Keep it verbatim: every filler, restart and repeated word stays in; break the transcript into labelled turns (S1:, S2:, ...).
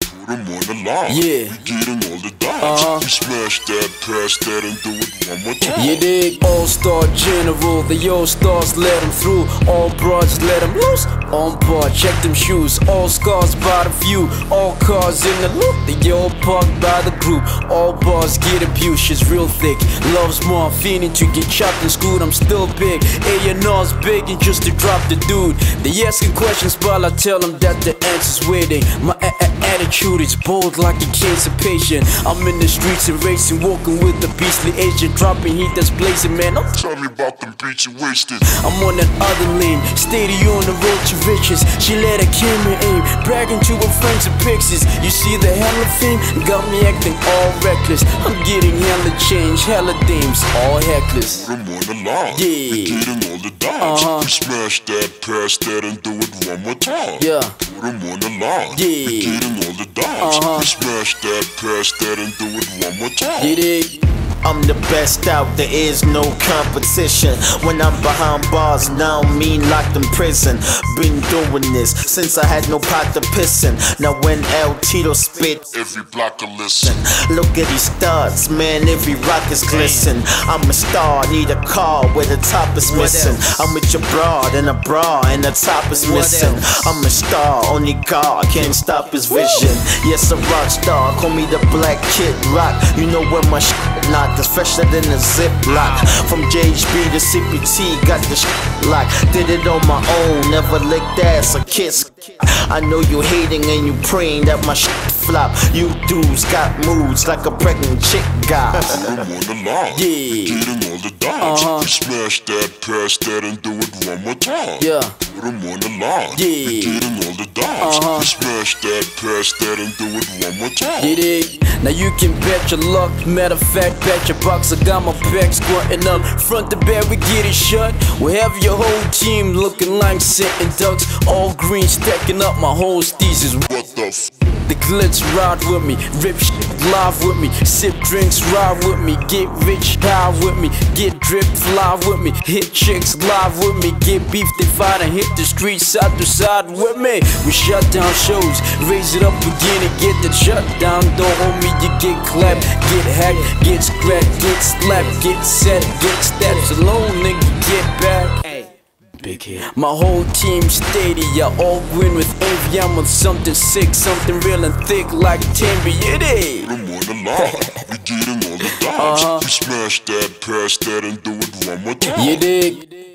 S1: Put them on the line.
S2: Yeah.
S1: We getting all the dimes.
S2: Uh-huh.
S1: We smash that, pass that, and do it one more time.
S2: You dig? All-star general, the all-stars let them through. All broads let them loose. On par, check them shoes. All scars by the few. All cars in the loop. They all parked by the group. All bars get abused, she's real thick. Loves more, fiending to get chopped and screwed. I'm still big. A and R's begging just to drop the dude. They asking questions, but I tell them that the answer's waiting. My a a attitude is bold like a cancer patient. I'm in the streets and racing, walking with the beastly agent, dropping heat that's blazing, man. I'm
S1: Tell me about them beats you wasted.
S2: I'm on that other lane, steady on the road to riches. She let her camera aim, bragging to her friends and pictures. You see the hella fame, got me acting all reckless. I'm getting hella change, hella dames, all hecklers.
S1: Put them on the line.
S2: Yeah.
S1: We getting all the dimes.
S2: Uh-huh.
S1: We smash that, pass that, and do it one more time.
S2: Yeah.
S1: Put them on the line.
S2: Yeah.
S1: We getting all the dimes.
S2: Uh-huh.
S1: We smash that, pass that, and do it one more time.
S2: You dig?
S3: I'm the best out, there is no competition. When I'm behind bars, now mean locked in prison. Been doing this since I had no pot to piss in. Now when El Tito spit,
S1: Every block will listen.
S3: look at these studs, man, every rock is glisten. I'm a star, need a car where the top is missing. I'm with your broad and a bra and the top is missing. I'm a star, only God can't stop his vision. Yes, a rock star, call me the Black Kid Rock. You know where my shit locked, it's fresher than a Ziploc. From J H B to C P T, got the shit locked. Did it on my own, never licked ass or kiss. I know you hating and you praying that my shit flop. You dudes got moods like a pregnant chick guy.
S1: Put them on the line.
S2: Yeah.
S1: We getting all the dimes.
S2: Uh-huh.
S1: We smash that, pass that, and do it one more time.
S2: Yeah.
S1: Put them on the line.
S2: Yeah.
S1: We getting all the dimes.
S2: Uh-huh.
S1: We smash that, pass that, and do it one more time.
S2: You dig? Now you can bet your luck. Matter of fact, bet your bucks. I got my back squatting up. Front to back, we get it shut. We have your whole team looking like sitting ducks. All green, stacking up my whole thesis.
S1: What the f?
S2: The glitz ride with me, rip shit live with me, sip drinks ride with me, get rich high with me, get drip fly with me, hit chicks live with me, get beef they fight and hit the streets side to side with me. We shut down shows, raise it up again and get the shut down. Don't hold me, you get clapped, get hacked, get scrapped, get slapped, get set, get steps alone, nigga, get back.
S3: Big hit.
S2: My whole team steady, I all win with envy. I'm on something sick, something real and thick like Timby. It is.
S1: Put them on the line. We getting all the dimes.
S2: Uh-huh.
S1: We smash that, pass that, and do it one more time.
S2: You dig?